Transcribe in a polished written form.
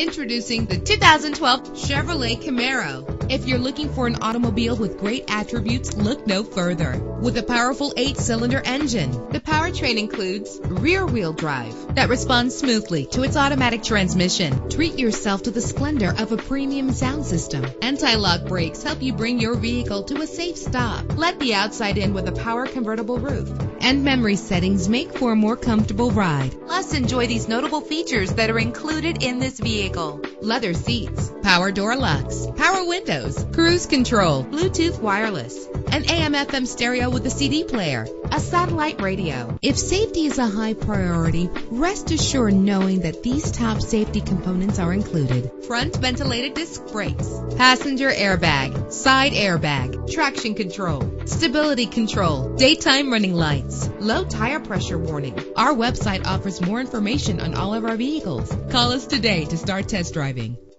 Introducing the 2012 Chevrolet Camaro. If you're looking for an automobile with great attributes, look no further. With a powerful 8-cylinder engine, the powertrain includes rear-wheel drive that responds smoothly to its automatic transmission. Treat yourself to the splendor of a premium sound system. Anti-lock brakes help you bring your vehicle to a safe stop. Let the outside in with a power convertible roof. And memory settings make for a more comfortable ride. Plus, enjoy these notable features that are included in this vehicle: leather seats, power door locks, power windows, cruise control, Bluetooth wireless, an AM/FM stereo with a CD player, a satellite radio. If safety is a high priority, rest assured knowing that these top safety components are included: front ventilated disc brakes, passenger airbag, side airbag, traction control, stability control, daytime running lights, low tire pressure warning. Our website offers more information on all of our vehicles. Call us today to start test driving.